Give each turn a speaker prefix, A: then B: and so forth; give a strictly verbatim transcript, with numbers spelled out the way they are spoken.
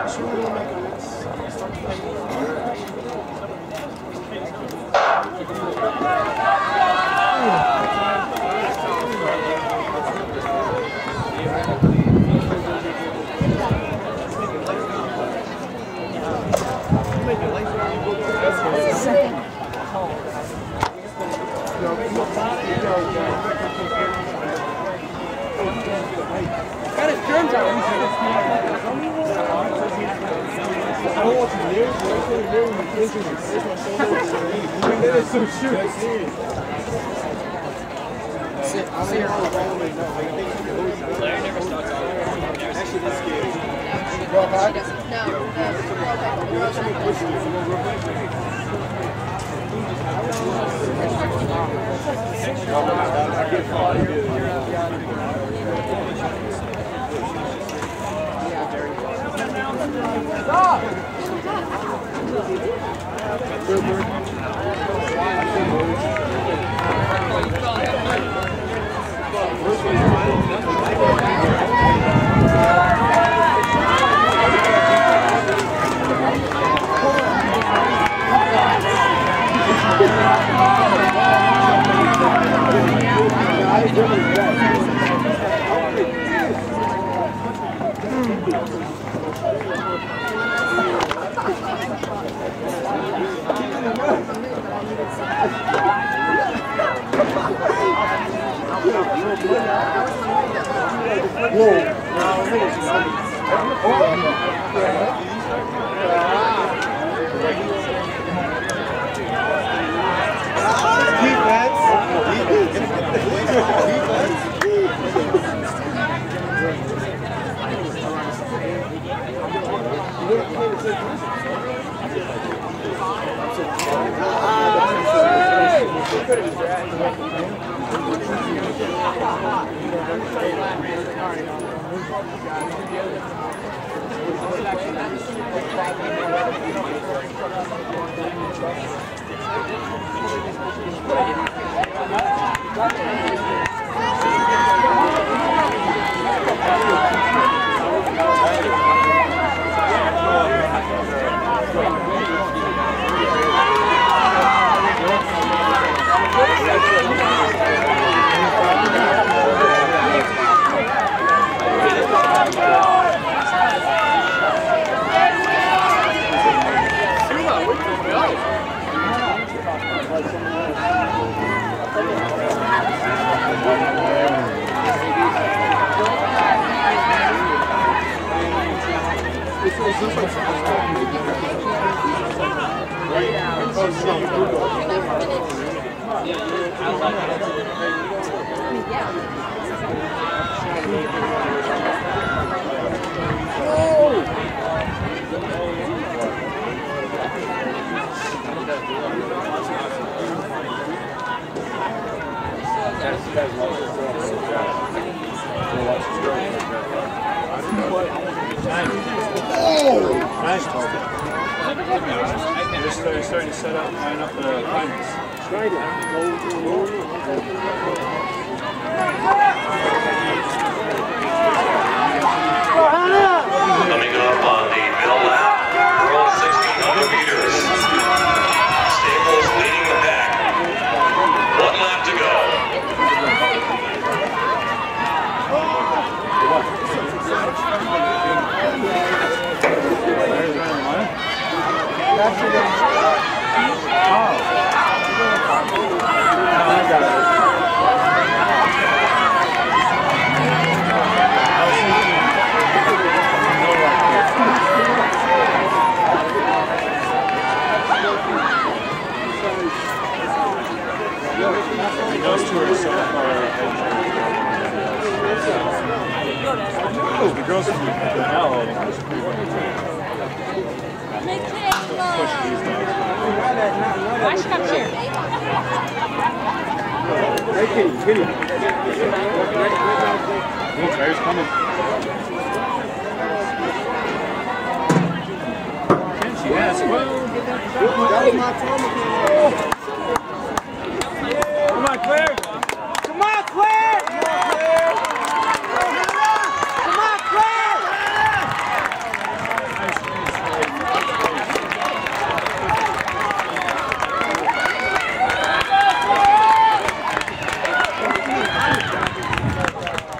A: Got his germs out. I don't want you near. I don't want you near when you're thinking. It's my shoulder. That is so shoot. That's serious. Sit. I'm here. Larry never starts out. Actually, this kid. Well, she doesn't know. Stop!
B: Nice target. They're starting to set up, line up the finals.
C: Coming up on the middle lap, girls sixteen hundred meters. Staples leading the pack. One lap to go.
B: Those two are so far ahead. The girls from the L push these guys.
D: Why should come here?
A: Hey, Kitty, Kitty.
B: Ooh, Claire's coming. Can she ask? Well,
A: that was my time.